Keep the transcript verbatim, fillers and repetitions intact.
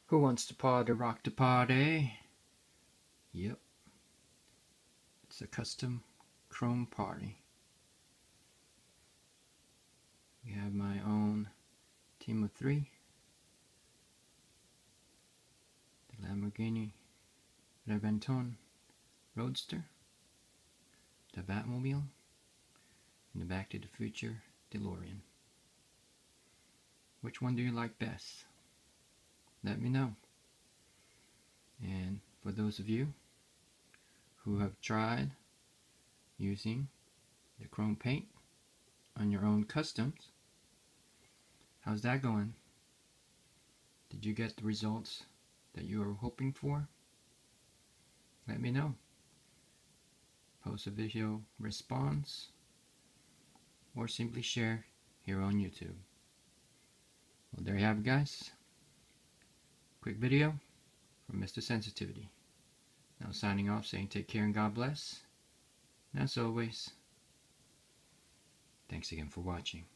Who wants to party, rock the party? Yep. It's a custom chrome party. We have my own team of three. The Lamborghini REVENTON Roadster. The BATMOBILE. And the Back to the Future Delorean. Which one do you like best? Let me know. And for those of you who have tried using the chrome paint on your own customs, how's that going? Did you get the results that you were hoping for? Let me know. Post a video response or simply share here on YouTube. Well, there you have it, guys. Quick video from Mister Sensitivity. Now signing off, saying take care and God bless. And as always, thanks again for watching.